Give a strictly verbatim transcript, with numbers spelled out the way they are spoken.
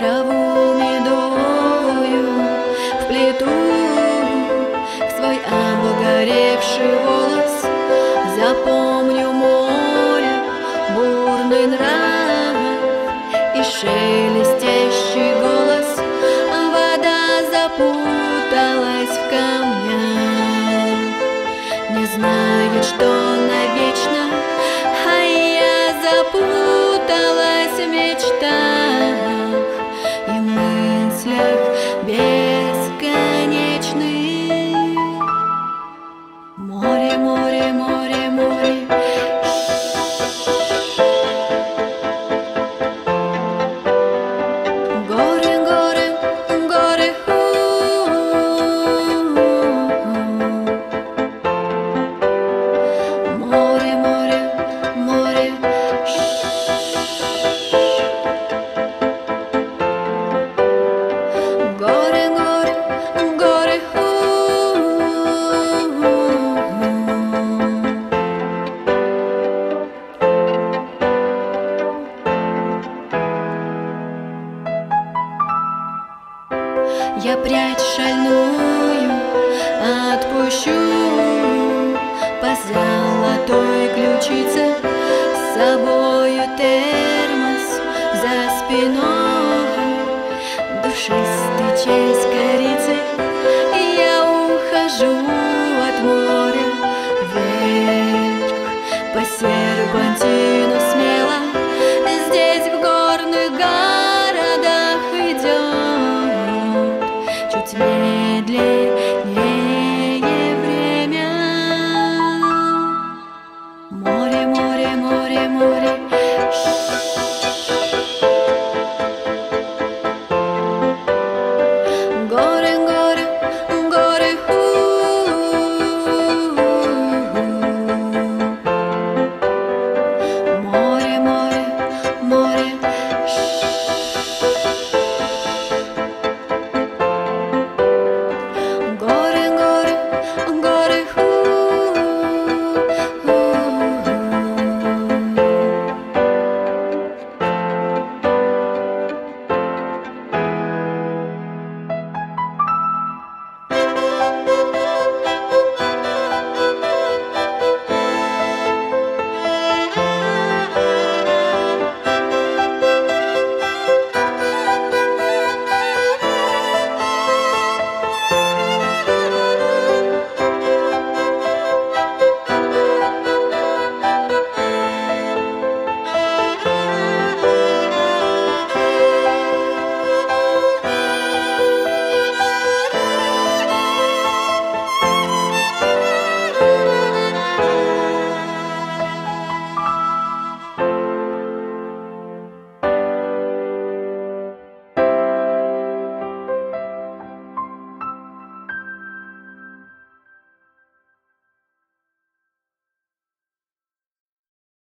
траву медовую вплету в свой обгоревший волос. Запомню море, бурный нрав и шелестящий голос. Вода запуталась в камнях, не знает, что навечно, а я запуталась в мечтах и мыслях бесконечных. Море, море, море, море, горы, горы, горы, море, море, море, горы, горы, горы. Я прядь шальную отпущу по золотой ключице, с собою термос за спиной.